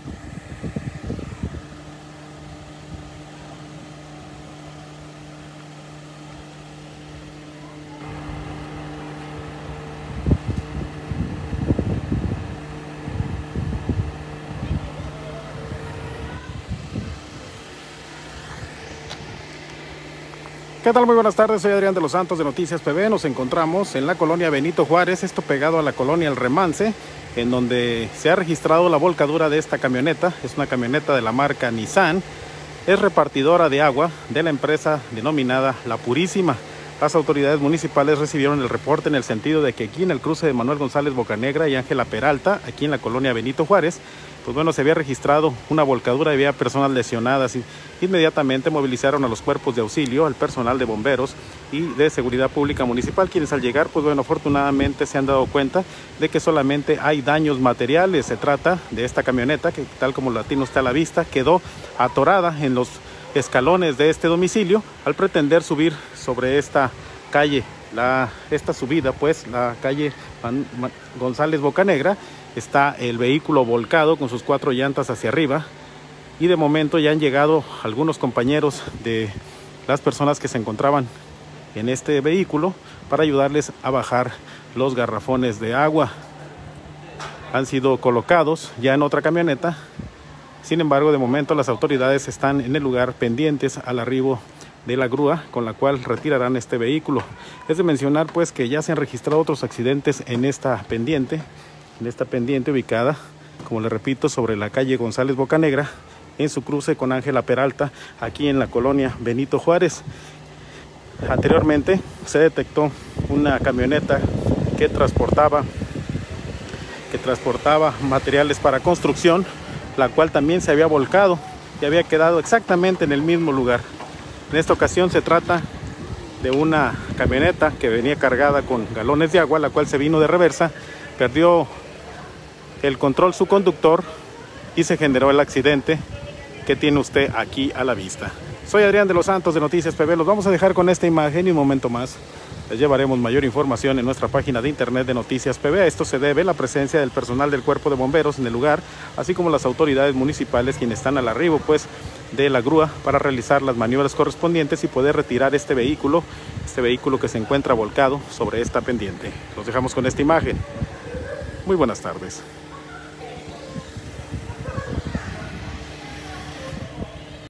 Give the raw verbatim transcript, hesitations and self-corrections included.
¿Qué tal? Muy buenas tardes, soy Adrián de los Santos de Noticias P B. Nos encontramos en la colonia Benito Juárez, esto pegado a la colonia El Remance, en donde se ha registrado la volcadura de esta camioneta. Es una camioneta de la marca Nissan, es repartidora de agua de la empresa denominada La Purísima. Las autoridades municipales recibieron el reporte en el sentido de que aquí en el cruce de Manuel González Bocanegra y Ángela Peralta, aquí en la colonia Benito Juárez, pues bueno, se había registrado una volcadura y había personas lesionadas. Y inmediatamente movilizaron a los cuerpos de auxilio, al personal de bomberos y de seguridad pública municipal, quienes al llegar, pues bueno, afortunadamente se han dado cuenta de que solamente hay daños materiales. Se trata de esta camioneta que, tal como la tiene usted a la vista, quedó atorada en los escalones de este domicilio al pretender subir sobre esta calle. La, esta subida, pues, la calle Man, Man, González Bocanegra, está el vehículo volcado con sus cuatro llantas hacia arriba, y de momento ya han llegado algunos compañeros de las personas que se encontraban en este vehículo para ayudarles a bajar los garrafones de agua. Han sido colocados ya en otra camioneta. Sin embargo, de momento las autoridades están en el lugar pendientes al arribo de la grúa con la cual retirarán este vehículo. Es de mencionar pues que ya se han registrado otros accidentes en esta pendiente, en esta pendiente ubicada, como le repito, sobre la calle González Bocanegra, en su cruce con Ángela Peralta, aquí en la colonia Benito Juárez. Anteriormente se detectó una camioneta que transportaba, que transportaba materiales para construcción, la cual también se había volcado y había quedado exactamente en el mismo lugar. En esta ocasión se trata de una camioneta que venía cargada con galones de agua, la cual se vino de reversa, perdió el control su conductor y se generó el accidente que tiene usted aquí a la vista. Soy Adrián de los Santos de Noticias P B. Los vamos a dejar con esta imagen y un momento más les llevaremos mayor información en nuestra página de internet de Noticias P B. A esto se debe la presencia del personal del Cuerpo de Bomberos en el lugar, así como las autoridades municipales, quienes están al arribo pues de la grúa para realizar las maniobras correspondientes y poder retirar este vehículo, este vehículo que se encuentra volcado sobre esta pendiente. Los dejamos con esta imagen. Muy buenas tardes.